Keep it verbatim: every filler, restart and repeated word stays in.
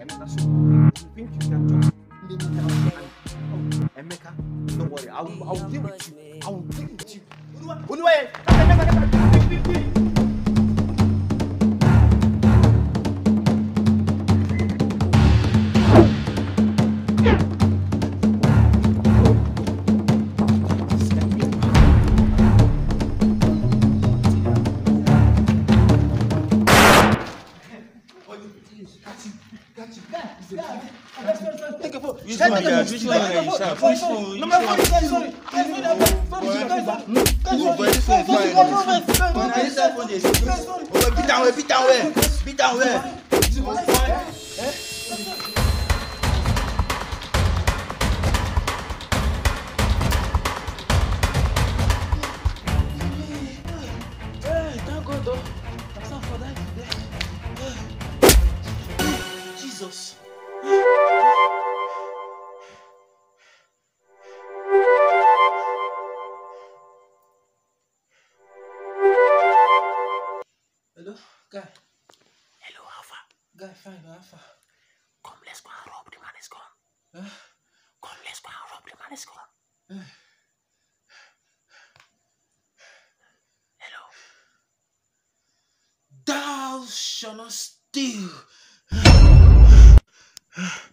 Emeka, so you think you can just leave me down and oh, Emeka, don't worry, I will, I will deal with you. I will deal with you. Oluwaye, Which one? Yeah, which one? Which phone? No, my phone is sorry. Sorry. Beat down, beat down, beat down, Thank God, though. I'm sorry for that. Jesus. Hello, guy. Hello, Alpha. Guy, fine, Alpha. Come, let's go and rob the man is gone. Huh? Come, let's go and rob the man is gone. Uh. Hello. Thou shalt not steal.